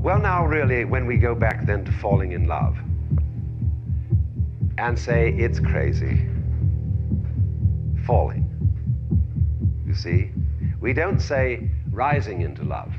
Well, now really, when we go back then to falling in love and say it's crazy, falling, you see, we don't say rising into love.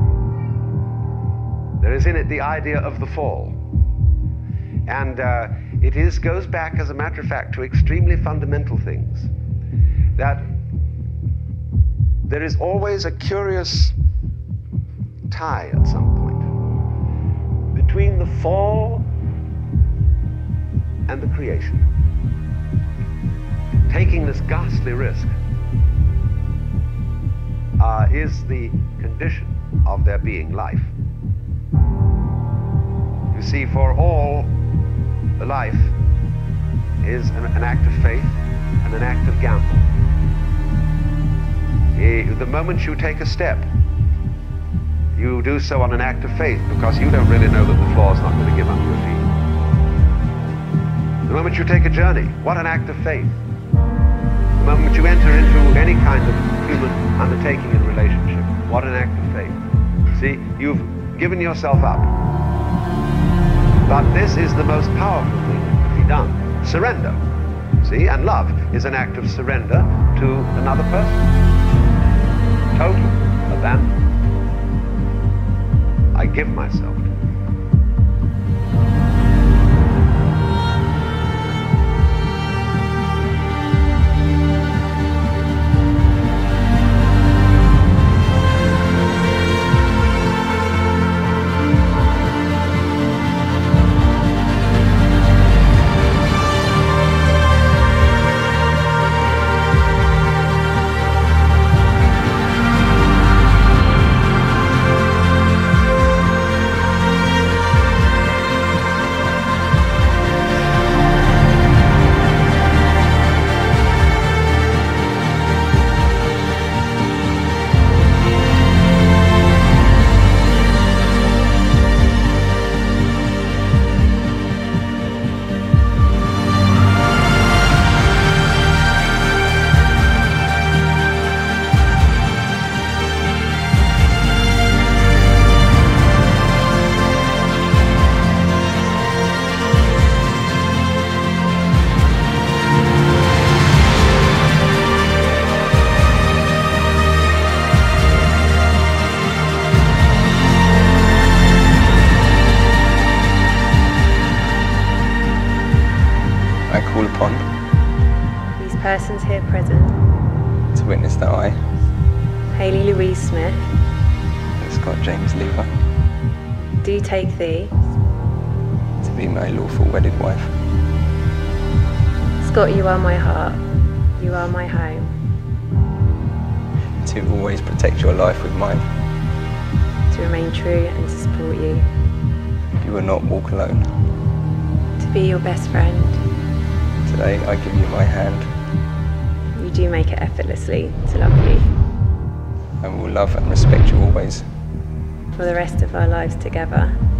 There is in it the idea of the fall. And it goes back, as a matter of fact, to extremely fundamental things. That there is always a curious tie at some point between the fall and the creation. Taking this ghastly risk is the condition of there being life. You see, for all, the life is an act of faith and an act of gamble. The moment you take a step, you do so on an act of faith because you don't really know that the floor is not going to give under your feet. The moment you take a journey, what an act of faith. The moment you enter into any kind of human undertaking in relationship, what an act of faith. See, you've given yourself up. But this is the most powerful thing that can be done. Surrender. See, and love is an act of surrender to another person. Total abandon. I give myself to you. I call upon these persons here present to witness that I, Hayley Louise Smith, and Scott James Lever, do take thee to be my lawful wedded wife. Scott, you are my heart, you are my home. To always protect your life with mine. To remain true and to support you. You will not walk alone. To be your best friend. Today I give you my hand. You do make it effortlessly to love you. I will love and respect you always. For the rest of our lives together.